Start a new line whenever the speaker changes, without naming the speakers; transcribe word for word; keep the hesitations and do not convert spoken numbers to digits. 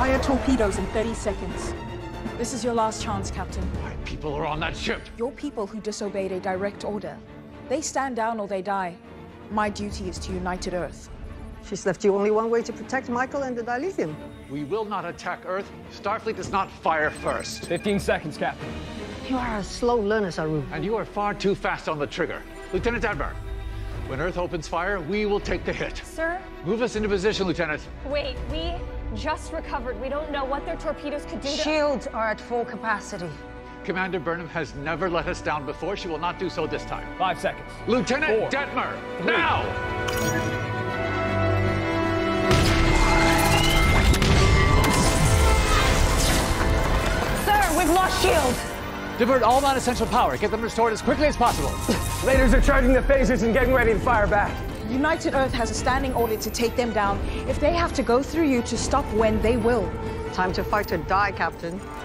Fire torpedoes in thirty seconds. This is your last chance, Captain.
My people are on that ship.
Your people who disobeyed a direct order. They stand down or they die. My duty is to United Earth.
She's left you only one way to protect Michael and the dilithium.
We will not attack Earth. Starfleet does not fire first.
Fifteen seconds, Captain.
You are a slow learner, Saru.
And you are far too fast on the trigger. Lieutenant Detmer, when Earth opens fire, we will take the hit.
Sir?
Move us into position, Lieutenant.
Wait, we just recovered. We don't know what their torpedoes could do to...
Shields are at full capacity.
Commander Burnham has never let us down before. She will not do so this time.
Five seconds.
Lieutenant
Four.
Detmer,
Three.
now!
Sir, we've lost shields.
Divert all non-essential power. Get them restored as quickly as possible.
Lasers are charging the phasers and getting ready to fire back.
United Earth has a standing order to take them down. If they have to go through you to stop when, they will.
Time to fight or die, Captain.